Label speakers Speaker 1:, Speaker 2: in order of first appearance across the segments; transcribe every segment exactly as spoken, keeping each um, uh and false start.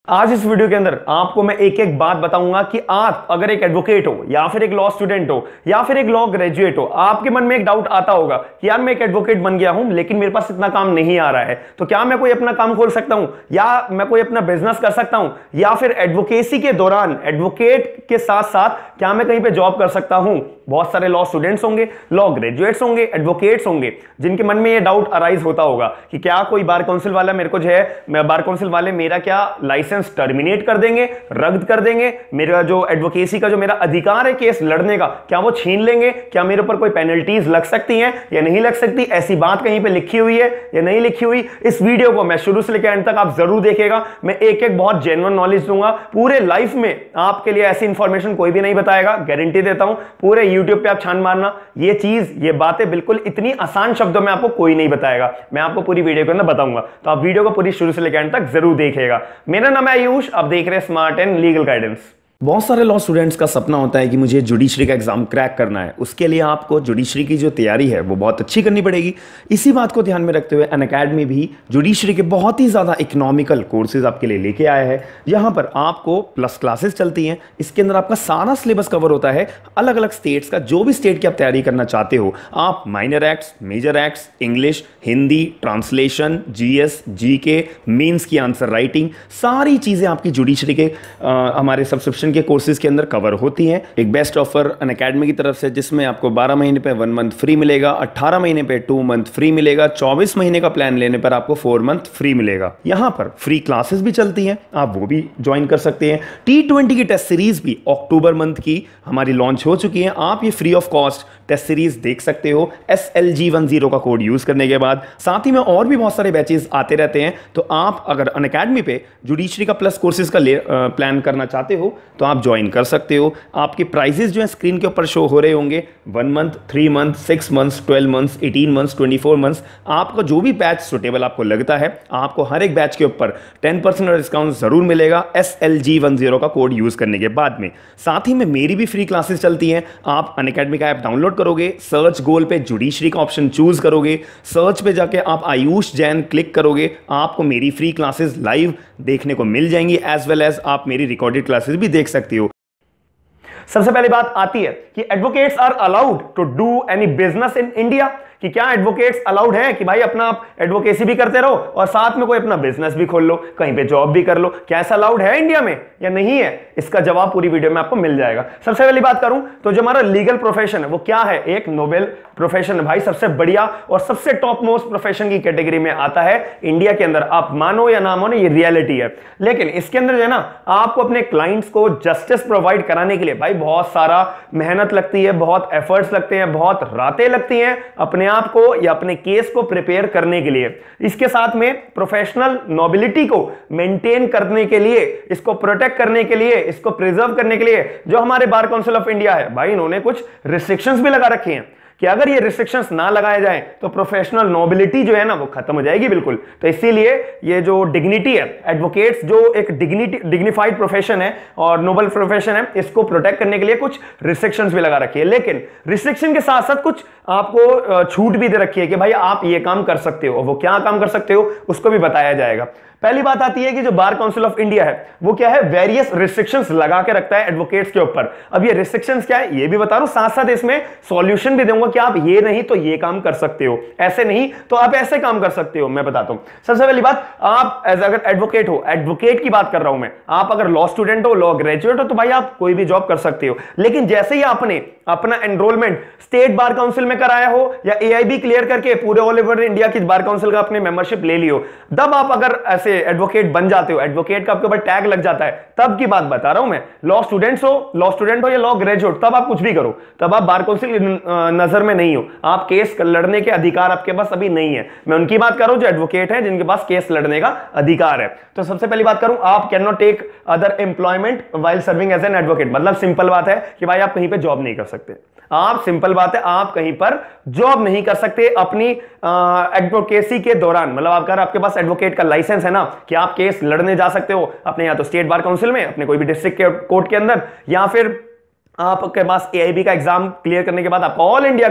Speaker 1: आज इस वीडियो के अंदर आपको मैं एक एक बात बताऊंगा कि आप अगर एक एडवोकेट हो या फिर एक लॉ स्टूडेंट हो या फिर एक लॉ ग्रेजुएट हो, आपके मन में एक डाउट आता होगा कि यार मैं एक एडवोकेट बन गया हूं लेकिन मेरे पास इतना काम नहीं आ रहा है, तो क्या मैं कोई अपना काम खोल सकता हूं या मैं कोई अपना बिजनेस कर सकता हूं या फिर एडवोकेसी के दौरान एडवोकेट के साथ साथ क्या मैं कहीं पे जॉब कर सकता हूं। बहुत सारे लॉ स्टूडेंट्स होंगे, लॉ ग्रेजुएट्स होंगे, एडवोकेट्स होंगे जिनके मन में ये डाउट अराइज होता होगा कि क्या कोई बार काउंसिल वाला मेरे को जो है मैं बार काउंसिल वाले मेरा क्या लाइसेंस टर्मिनेट कर देंगे, रद्द कर देंगे, मेरा जो एडवोकेसी का जो मेरा अधिकार है केस लड़ने का क्या वो छीन लेंगे, क्या मेरे ऊपर कोई पेनल्टीज लग सकती हैं या नहीं लग सकती। ऐसी बात कहीं पे लिखी हुई है या नहीं लिखी हुई, इस वीडियो को मैं शुरू से लेकर एंड तक आप जरूर देखिएगा। मैं एक एक बहुत जेन्युइन नॉलेज दूंगा, पूरे लाइफ में आपके लिए ऐसी इंफॉर्मेशन कोई भी नहीं बताएगा, गारंटी देता हूं। पूरे यूट्यूब पे आप छान मारना, ये चीज ये बातें बिल्कुल इतनी आसान शब्दों में आपको कोई नहीं बताएगा, मैं आपको पूरी वीडियो के अंदर बताऊंगा। तो आप वीडियो को पूरी शुरू से लेकर एंड तक जरूर देखिएगा। मेरा नाम है आयुष, आप देख रहे हैं स्मार्ट एंड लीगल गाइडेंस। बहुत सारे लॉ स्टूडेंट्स का सपना होता है कि मुझे जुडिशरी का एग्जाम क्रैक करना है, उसके लिए आपको जुडिशरी की जो तैयारी है वो बहुत अच्छी करनी पड़ेगी। इसी बात को ध्यान में रखते हुए अनअकैडमी भी जुडिशरी के बहुत ही ज़्यादा इकोनॉमिकल कोर्सेज आपके लिए लेके आया है। यहाँ पर आपको प्लस क्लासेस चलती हैं, इसके अंदर आपका सारा सिलेबस कवर होता है, अलग अलग स्टेट्स का, जो भी स्टेट की आप तैयारी करना चाहते हो आप, minor acts, major acts, English, Hindi, translation, GS, GK, mains की आंसर राइटिंग, सारी चीज़ें आपकी जुडिशरी के आ, हमारे सब्सक्रिप्शन के कोर्सेज के अंदर कवर होती हैं। एक बेस्ट ऑफर अनअकैडमी की तरफ से जिसमें आपको बारह महीने पे वन मंथ फ्री मिलेगा, अठारह महीने पे टू मंथ फ्री मिलेगा, चौबीस महीने का प्लान लेने पर आपको फोर मंथ फ्री मिलेगा। यहां पर फ्री क्लासेस भी चलती हैं, आप वो भी ज्वाइन कर सकते हैं। टी ट्वेंटी की टेस्ट सीरीज भी अक्टूबर मंथ की हमारी लॉन्च हो चुकी है, आप ये free of cost test series देख सकते हो S L G one zero का कोड यूज करने के बाद। साथ ही में और भी बहुत सारे बैचेस आते रहते हैं, तो आप अगर अनअकैडमी पे जुडिशरी का प्लस कोर्सेज का ले, आ, प्लान करना चाहते हो तो आप ज्वाइन कर सकते हो। आपके प्राइजेस जो है स्क्रीन के ऊपर शो हो रहे होंगे, one month, three month, six months, twelve months, eighteen months, twenty four months. आपका जो भी बैच सुटेबल आपको लगता है, आपको हर एक बैच के ऊपर टेन परसेंट डिस्काउंट जरूर मिलेगा S L G one zero का कोड यूज करने के बाद में। साथ ही में मेरी भी फ्री क्लासेस चलती हैं, आप अनअकैडमी का ऐप डाउनलोड करोगे, सर्च गोल पे जुडिशरी का ऑप्शन चूज करोगे, सर्च पे जाके आप आयुष जैन क्लिक करोगे, आपको मेरी फ्री क्लासेस लाइव देखने को मिल जाएंगी, एज वेल एज आप मेरी रिकॉर्डेड क्लासेस भी देख सकते हो। सबसे पहली बात आती है कि advocates are allowed to do any business in India, कि क्या एडवोकेट्स अलाउड हैं कि भाई अपना आप एडवोकेसी भी करते रहो और साथ में कोई अपना बिजनेस भी खोल लो, कहीं पे जॉब भी कर लो। क्या ऐसा अलाउड है इंडिया में या नहीं है, इसका जवाब पूरी वीडियो में आपको मिल जाएगा। सबसे पहली बात करूं तो जो हमारा लीगल प्रोफेशन है वो क्या है, एक नोबेल प्रोफेशन है भाई, सबसे बढ़िया और सबसे टॉप मोस्ट प्रोफेशन की कैटेगरी में आता है इंडिया के अंदर। आप मानो या ना मानो ये रियलिटी है, लेकिन इसके अंदर जो है ना आपको अपने क्लाइंट्स को जस्टिस प्रोवाइड कराने के लिए भाई बहुत सारा मेहनत लगती है, बहुत एफर्ट्स लगते हैं, बहुत रातें लगती हैं अपने आपको या अपने केस को प्रिपेयर करने के लिए। इसके साथ में प्रोफेशनल नोबिलिटी को मेंटेन करने के लिए, इसको प्रोटेक्ट करने के लिए, इसको प्रिजर्व करने के लिए जो हमारे बार काउंसिल ऑफ इंडिया है भाई, इन्होंने कुछ रिस्ट्रिक्शंस भी लगा रखी हैं कि अगर ये रिस्ट्रिक्शंस ना लगाए जाएं तो प्रोफेशनल नोबिलिटी जो है ना वो खत्म हो जाएगी बिल्कुल। तो इसीलिए ये जो डिग्निटी है, एडवोकेट्स जो एक डिग्निटी डिग्निफाइड प्रोफेशन है और नोबल प्रोफेशन है, इसको प्रोटेक्ट करने के लिए कुछ रिस्ट्रिक्शंस भी लगा रखी है। लेकिन रिस्ट्रिक्शन के साथ साथ कुछ आपको छूट भी दे रखी है कि भाई आप ये काम कर सकते हो, वो क्या काम कर सकते हो उसको भी बताया जाएगा। पहली बात आती है कि जो बार काउंसिल ऑफ इंडिया है वो क्या है, वेरियस रिस्ट्रिक्शंस लगा के रखता है एडवोकेट्स के ऊपर। अब ये रिस्ट्रिक्शंस क्या है ये भी बता रहा हूं, साथ साथ इसमें सॉल्यूशन भी दूंगा कि आप ये नहीं तो ये काम कर सकते हो, ऐसे नहीं तो आप ऐसे काम कर सकते हो, मैं बताता हूं। सबसे पहली बात, आप एज अगर एडवोकेट हो, एडवोकेट की बात कर रहा हूं मैं, आप अगर लॉ स्टूडेंट हो, लॉ ग्रेजुएट हो, तो भाई आप कोई भी जॉब कर सकते हो। लेकिन जैसे ही आपने अपना एनरोलमेंट स्टेट बार काउंसिल में कराया हो या ए आई बी क्लियर करके पूरे ऑल ओवर इंडिया की बार काउंसिल का अपने मेंबरशिप ले लियो, तब आप अगर ऐसे एडवोकेट बन जाते हो, एडवोकेट का आपके ऊपर टैग लग जाता है, तब की बात बता रहा हूं मैं। लॉ स्टूडेंट्स हो, लॉ स्टूडेंट हो या लॉ ग्रेजुएट, तब आप कुछ भी करो, तब आप बार काउंसिल नजर में नहीं हो, आप केस लड़ने के अधिकार आपके पास अभी नहीं है। मैं उनकी बात कर रहा हूं जो एडवोकेट है, जिनके पास केस लड़ने का अधिकार है। तो सबसे पहली बात करूं, आप can not take other employment while serving as an advocate. मतलब सिंपल बात है कि भाई आप कहीं पे जॉब नहीं कर सकते, आप सिंपल बात है आप कहीं पर जॉब नहीं कर सकते अपनी एडवोकेसी के दौरान। मतलब अगर आपके पास एडवोकेट का लाइसेंस है ना कि आप केस लड़ने जा सकते हो अपने या तो स्टेट बार काउंसिल में, अपने कोई भी डिस्ट्रिक्ट कोर्ट के अंदर, या फिर आपके पास ए आई बी का एग्जाम क्लियर करने के बाद आपका ऑल इंडिया का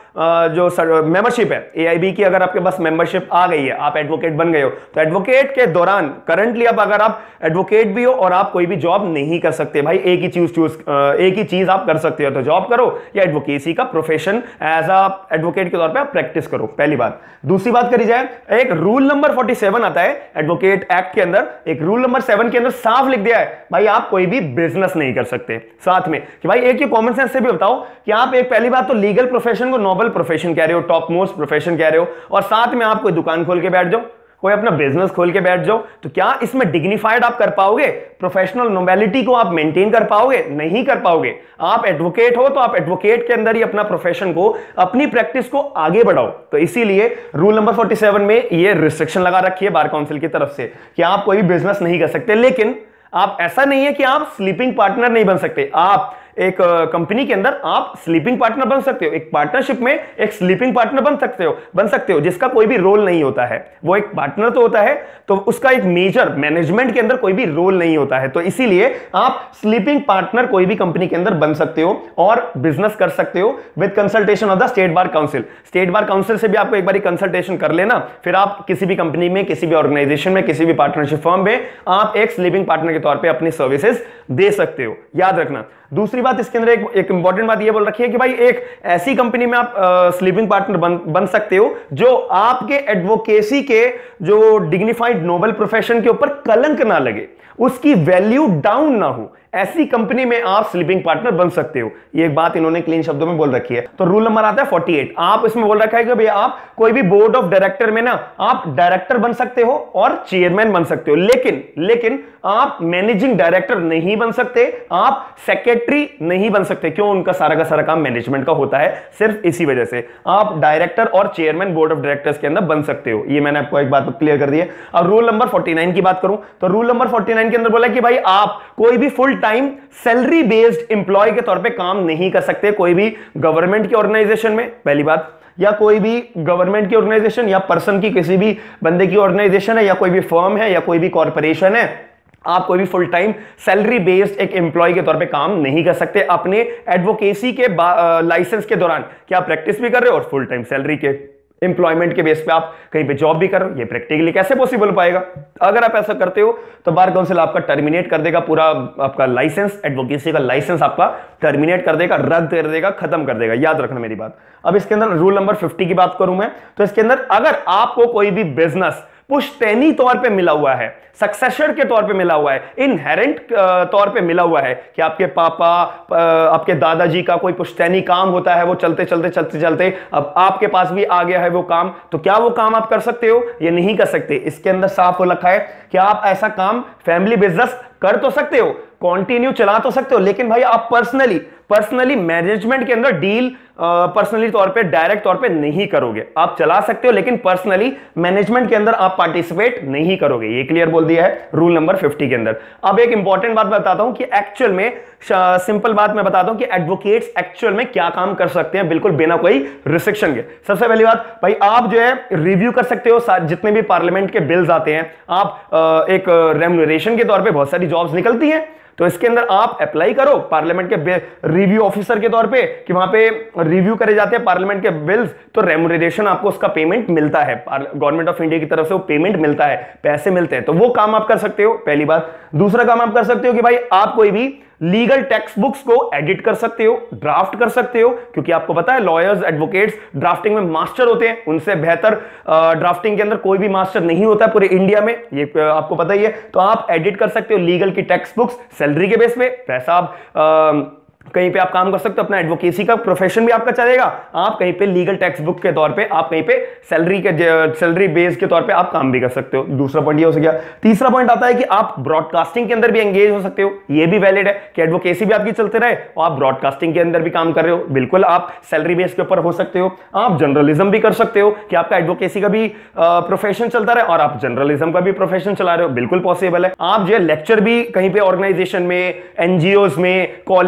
Speaker 1: जो मेंबरशिप है ए आई बी की, अगर आपके पास मेंबरशिप आ गई है, आप एडवोकेट बन गए हो, तो एडवोकेट के दौरान करंटली अब अगर आप एडवोकेट भी हो और आप कोई भी जॉब नहीं कर सकते, भाई एक ही चीज चूज एक ही चीज आप कर सकते हो, तो जॉब करो या एडवोकेसी का प्रोफेशन एज अ एडवोकेट के तौर पे आप प्रैक्टिस करो, पहली बात। दूसरी बात करी जाए, एक रूल नंबर सैंतालीस आता है एडवोकेट एक्ट के अंदर, एक रूल नंबर सेवन के अंदर साफ लिख दिया है भाई आप कोई भी बिजनेस नहीं कर सकते। साथ में कि भाई एक ये कॉमन सेंस से भी बताओ कि आप एक पहली बात तो लीगल प्रोफेशन को नोबल प्रोफेशन कह रहे हो, टॉप मोस्ट प्रोफेशन कह रहे हो, और साथ में आप कोई दुकान खोल के बैठ जाओ, कोई अपना बिजनेस खोल के बैठ जाओ, तो क्या इसमें डिग्निफाइड आप कर पाओगे? प्रोफेशनल नोबेलिटी को आप मेंटेन कर पाओगे? नहीं कर पाओगे। आप एडवोकेट हो तो आप एडवोकेट के अंदर ही अपना प्रोफेशन को, अपनी प्रैक्टिस को आगे बढ़ाओ। तो इसीलिए रूल नंबर सैंतालीस में ये रिस्ट्रिक्शन लगा रखी है बार काउंसिल की तरफ से कि आप कोई बिजनेस नहीं कर सकते। लेकिन आप ऐसा नहीं है कि आप स्लीपिंग पार्टनर नहीं बन सकते। आप एक कंपनी के अंदर आप स्लीपिंग पार्टनर बन सकते हो, एक पार्टनरशिप में एक स्लीपिंग पार्टनर बन सकते हो बन सकते हो जिसका कोई भी रोल नहीं होता है। वो एक पार्टनर तो होता है, तो उसका एक मेजर मैनेजमेंट के अंदर कोई भी रोल नहीं होता है। तो इसीलिए आप स्लीपिंग पार्टनर कोई भी कंपनी के अंदर बन सकते हो और बिजनेस कर सकते हो with consultation of the state bar council. State bar council से भी आपको एक बार कंसल्टेशन कर लेना, फिर आप किसी भी कंपनी में, किसी भी ऑर्गेनाइजेशन में, किसी भी पार्टनरशिप फर्म में आप एक स्लीपिंग पार्टनर के तौर पर अपनी सर्विसेज दे सकते हो, याद रखना। दूसरी बात इसके अंदर एक, एक इंपॉर्टेंट बात ये बोल रखी है कि भाई एक ऐसी कंपनी में आप स्लीपिंग पार्टनर बन बन सकते हो जो आपके एडवोकेसी के जो डिग्निफाइड नोबल प्रोफेशन के ऊपर कलंक ना लगे, उसकी वैल्यू डाउन ना हो, ऐसी कंपनी में आप स्लीपिंग पार्टनर बन सकते हो। ये एक बात इन्होंने क्लीन शब्दों में बोल रखी है। तो रूल नंबर आता है अड़तालीस। आप इसमें बोल रखा है कि भैया आप कोई भी बोर्ड ऑफ डायरेक्टर में ना आप डायरेक्टर बन सकते हो और चेयरमैन बन सकते हो, लेकिन लेकिन आप मैनेजिंग डायरेक्टर नहीं बन सकते, आप सेक्रेटरी नहीं बन सकते। क्यों? उनका सारा का सारा काम मैनेजमेंट का होता है। सिर्फ इसी वजह से आप डायरेक्टर और चेयरमैन बोर्ड ऑफ डायरेक्टर्स के अंदर बन सकते हो। ये मैंने आपको एक बात क्लियर कर दी है। अब रूल नंबर उनचास की बात करूं तो रूल नंबर उनचास के अंदर बोला कि भाई आप कोई भी full time salary based employee के तौर पे काम नहीं कर सकते कोई भी गवर्नमेंट की ऑर्गेनाइजेशन में, पहली बात, या कोई भी गवर्नमेंट की ऑर्गेनाइजेशन या पर्सन की, किसी भी बंदे की ऑर्गेनाइजेशन है, या कोई भी फर्म है, या कोई भी कॉर्पोरेशन है, आप कोई भी फुल टाइम सैलरी बेस्ड एक एम्प्लॉय के तौर पे काम नहीं कर सकते अपने एडवोकेसी के लाइसेंस के दौरान। क्या आप प्रैक्टिस भी कर रहे हो और फुल टाइम सैलरी के एम्प्लॉयमेंट के बेस पे आप कहीं पे जॉब भी कर रहे हो? ये प्रैक्टिकली कैसे पॉसिबल पाएगा? अगर आप ऐसा करते हो तो बार काउंसिल आपका टर्मिनेट कर देगा, पूरा आपका लाइसेंस, एडवोकेसी का लाइसेंस आपका टर्मिनेट कर देगा, रद्द कर देगा, खत्म कर देगा। याद रखना मेरी बात। अब इसके अंदर रूल नंबर पचास की बात करूं मैं, तो इसके अंदर अगर आपको कोई भी बिजनेस पुश्तैनी तौर पे मिला हुआ है, सक्सेसर के तौर पे मिला हुआ है, इनहेरेंट तौर पे मिला हुआ है कि आपके पापा, आपके दादाजी का कोई पुश्तैनी काम होता है, वो चलते चलते चलते चलते अब आपके पास भी आ गया है वो काम, तो क्या वो काम आप कर सकते हो? ये नहीं कर सकते। इसके अंदर साफ हो रखा है कि आप ऐसा काम फैमिली बिजनेस कर तो सकते हो, कंटिन्यू चला तो सकते हो, लेकिन भाई आप पर्सनली पर्सनली मैनेजमेंट के अंदर डील पर्सनली तौर पे, डायरेक्ट तौर पे नहीं करोगे। आप चला सकते हो लेकिन पर्सनली मैनेजमेंट के अंदर आप पार्टिसिपेट नहीं करोगे। ये क्लियर बोल दिया है रूल नंबर पचास के अंदर। अब एक इंपॉर्टेंट बात बताता हूं कि एक्चुअल में, सिंपल बात मैं बताता हूं कि एडवोकेट्स एक्चुअल में क्या काम कर सकते हैं बिल्कुल बिना कोई रिस्ट्रिक्शन के। सबसे पहली बात, भाई आप जो है रिव्यू कर सकते हो जितने भी पार्लियामेंट के बिल्स आते हैं। आप एक रेम्यूनरेशन के तौर पे बहुत सारी जॉब्स निकलती हैं, तो इसके अंदर आप अप्लाई करो पार्लियामेंट के रिव्यू ऑफिसर के तौर पे कि वहां पे रिव्यू करे जाते हैं पार्लियामेंट के बिल्स, तो रेम्यूनरेशन आपको उसका पेमेंट मिलता है, गवर्नमेंट ऑफ इंडिया की तरफ से वो पेमेंट मिलता है, पैसे मिलते हैं, तो वो काम आप कर सकते हो, पहली बात। दूसरा काम आप कर सकते हो कि भाई आप कोई भी लीगल टेक्स्ट बुक्स को एडिट कर सकते हो, ड्राफ्ट कर सकते हो, क्योंकि आपको पता है लॉयर्स, एडवोकेट्स ड्राफ्टिंग में मास्टर होते हैं, उनसे बेहतर ड्राफ्टिंग के अंदर कोई भी मास्टर नहीं होता है पूरे इंडिया में, ये आपको पता ही है। तो आप एडिट कर सकते हो लीगल की टेक्स्ट बुक्स सैलरी के बेस पे, पैसा आप आ, कहीं पे आप काम कर सकते हो, अपना एडवोकेसी का प्रोफेशन भी आपका चलेगा, आप कहीं पे लीगल टेक्स्ट बुक के तौर पे, आप कहीं पे सैलरी के सैलरी बेस के तौर पे आप काम भी कर सकते हो। दूसरा पॉइंट ये हो गया। तीसरा पॉइंट आता है कि आप ब्रॉडकास्टिंग के अंदर भी एंगेज हो सकते हो, ये भी वैलिड है कि एडवोकेसी भी आपकी चलते रहे और आप ब्रॉडकास्टिंग के अंदर भी काम कर रहे हो, बिल्कुल आप सैलरी बेस के ऊपर हो सकते हो। आप जर्नलिज्म भी कर सकते हो कि आपका एडवोकेसी का भी प्रोफेशन चलता रहे और आप जर्नलिज्म का भी प्रोफेशन चला रहे हो, बिल्कुल पॉसिबल है। आप जो है लेक्चर भी कहीं पे ऑर्गेनाइजेशन में, एनजीओ में, कॉलेजेस में,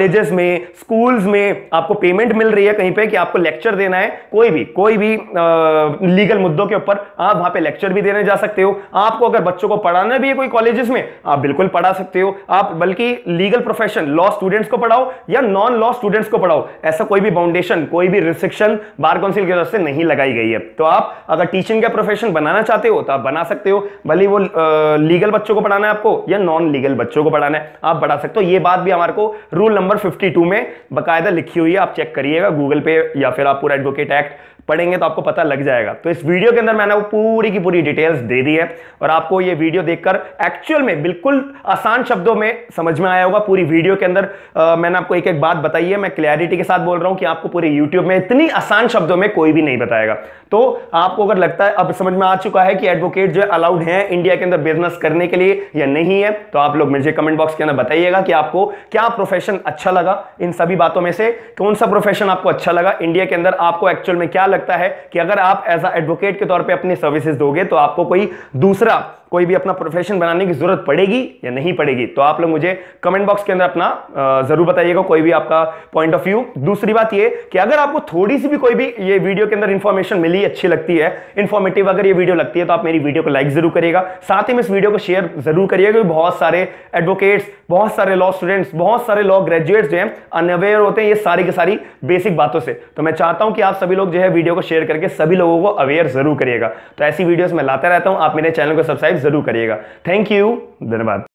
Speaker 1: में, स्कूल्स में आपको पेमेंट मिल रही है कहीं पे कि आपको लेक्चर देना है, कोई भी कोई भी लीगल मुद्दों के ऊपर आप वहां पे लेक्चर भी देने जा सकते हो। आपको अगर बच्चों को पढ़ाना भी है कोई कॉलेजेस में, आप बिल्कुल पढ़ा सकते हो। आप बल्कि लीगल प्रोफेशन लॉ स्टूडेंट्स को पढ़ाओ या नॉन लॉ स्टूडेंट्स को पढ़ाओ, ऐसा कोई भी बाउंडेशन, कोई भी रिस्ट्रिक्शन बार काउंसिल की तरफ से नहीं लगाई गई है। तो आप अगर टीचिंग का प्रोफेशन बनाना चाहते हो तो आप बना सकते हो, भले वो लीगल बच्चों को पढ़ाना है आपको या नॉन लीगल बच्चों को पढ़ाना है, आप पढ़ा सकते हो। ये बात भी हमारे को रूल नंबर बावन में बकायदा लिखी हुई है, आप चेक करिएगा गूगल पे या फिर आप पूरा एडवोकेट एक्ट पढ़ेंगे तो आपको पता लग जाएगा। तो इस वीडियो के अंदर मैंने वो पूरी की पूरी डिटेल्स दे दी है और आपको ये वीडियो देखकर एक्चुअल में बिल्कुल आसान शब्दों में समझ में आया होगा। पूरी वीडियो के अंदर आ, मैंने आपको एक एक बात बताई है, मैं क्लैरिटी के साथ बोल रहा हूं कि आपको पूरे यूट्यूब में इतनी आसान शब्दों में कोई भी नहीं बताएगा। तो आपको अगर लगता है अब समझ में आ चुका है कि एडवोकेट जो अलाउड है इंडिया के अंदर बिजनेस करने के लिए या नहीं है, तो आप लोग मुझे कमेंट बॉक्स के अंदर बताइएगा कि आपको क्या प्रोफेशन अच्छा लगा। इन सभी बातों में से कौन सा प्रोफेशन आपको अच्छा लगा इंडिया के अंदर, आपको एक्चुअल में क्या लगता है कि अगर आप एज अ एडवोकेट के तौर पे अपनी सर्विसेज दोगे तो आपको कोई दूसरा कोई भी अपना प्रोफेशन बनाने की जरूरत पड़ेगी या नहीं पड़ेगी। तो आप लोग मुझे कमेंट बॉक्स के अंदर अपना जरूर बताइएगा कोई भी आपका पॉइंट ऑफ व्यू। दूसरी बात ये कि अगर आपको थोड़ी सी भी कोई भी ये वीडियो के अंदर इंफॉर्मेशन मिली, अच्छी लगती है, इंफॉर्मेटिव अगर ये वीडियो लगती है, तो आप मेरी वीडियो को लाइक जरूर करिएगा, साथ ही में इस वीडियो को शेयर जरूर करिएगा, क्योंकि बहुत सारे एडवोकेट्स, बहुत सारे लॉ स्टूडेंट्स, बहुत सारे लॉ ग्रेजुएट्स जो हैं अनअवेयर होते हैं ये सारी की सारी बेसिक बातों से। तो मैं चाहता हूं कि आप सभी लोग जो है वीडियो को शेयर करके सभी लोगों को अवेयर जरूर करिएगा। तो ऐसी वीडियोस मैं लाता रहता हूं, आप मेरे चैनल को सब्सक्राइब जरूर करिएगा। थैंक यू, धन्यवाद।